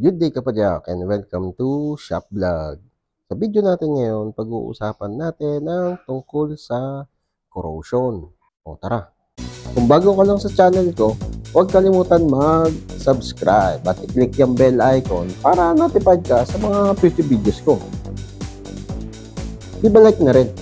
Good day kapadyak and welcome to Shop Vlog. Sa video natin ngayon, pag-uusapan natin ang tungkol sa corrosion. O tara! Kung bago ka lang sa channel ko, huwag kalimutan mag-subscribe at i-click yung bell icon para notified ka sa mga future videos ko. Iba-like na rin.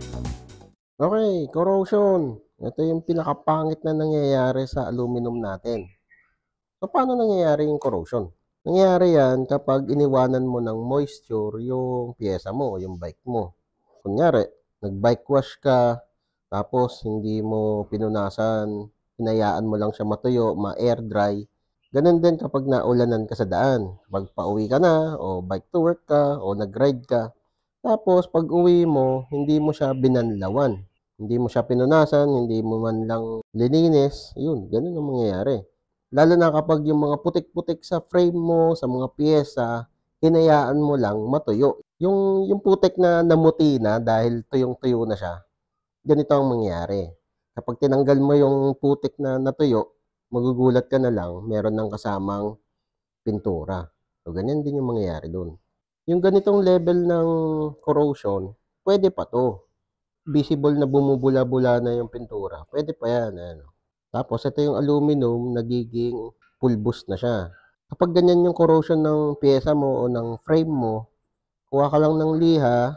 Okay, corrosion. Ito yung pinakapangit na nangyayari sa aluminum natin. So, paano nangyayari yung corrosion? Nangyayari yan kapag iniwanan mo ng moisture yung pyesa mo, yung bike mo. Kunyari, nag-bike wash ka, tapos hindi mo pinunasan, hinayaan mo lang siya matuyo, ma-air dry. Ganun din kapag naulanan ka sa daan. Kapag pauwi ka na, o bike to work ka, o nag-ride ka. Tapos pag uwi mo, hindi mo siya binanlawan. Hindi mo siya pinunasan, hindi mo man lang lininis. Yun, ganun ang mangyayari. Lalo na kapag yung mga putik-putik sa frame mo, sa mga pyesa, hinayaan mo lang matuyo. Yung putik na namuti na dahil tuyong-tuyo na siya, ganito ang mangyayari. Kapag tinanggal mo yung putik na natuyo, magugulat ka na lang, meron ng kasamang pintura. So, ganyan din yung mangyayari dun. Yung ganitong level ng corrosion, pwede pa to. Visible na bumubula-bula na yung pintura. Pwede pa yan. Ano. Tapos, ito yung aluminum, nagiging pulbos na siya. Kapag ganyan yung corrosion ng pyesa mo o ng frame mo, kuha ka lang ng liha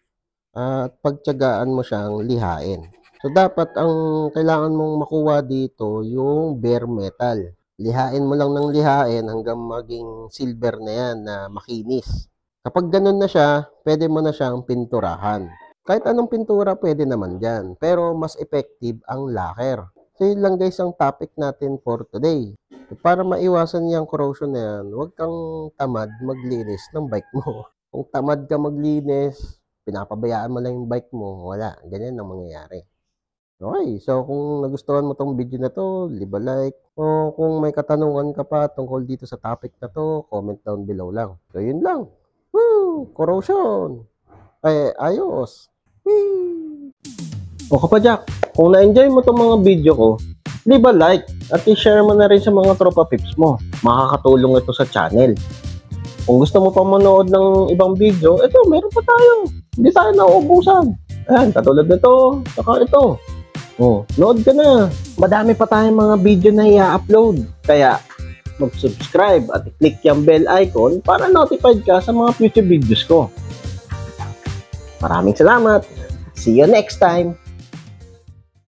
at pagtiyagaan mo siyang lihain. So, dapat ang kailangan mong makuha dito yung bare metal. Lihain mo lang ng lihain hanggang maging silver na yan na makinis. Kapag ganun na siya, pwede mo na siyang pinturahan. Kahit anong pintura pwede naman dyan, pero mas effective ang lacquer. So yun lang guys ang topic natin for today. Para maiwasan yung corrosion na yan, huwag kang tamad maglinis ng bike mo. Kung tamad ka maglinis, pinapabayaan mo lang yung bike mo, wala. Ganyan ang mangyayari. Okay, so kung nagustuhan mo tong video na to, leave a like. O kung may katanungan ka pa tungkol dito sa topic na to, comment down below lang. So yun lang. Woo! Corrosion! Ay, ayos! Whee! O kapadyak, kung na-enjoy mo itong mga video ko, leave a like at i-share mo na rin sa mga tropa pips mo. Makakatulong ito sa channel. Kung gusto mo pa manood ng ibang video, ito, meron pa tayo. Hindi tayo nauubusan. Ayan, katulad nito, saka ito. O, load ka na. Madami pa tayong mga video na i-upload. Kaya, mag-subscribe at i-click yung bell icon para notified ka sa mga future videos ko. Maraming salamat. See you next time.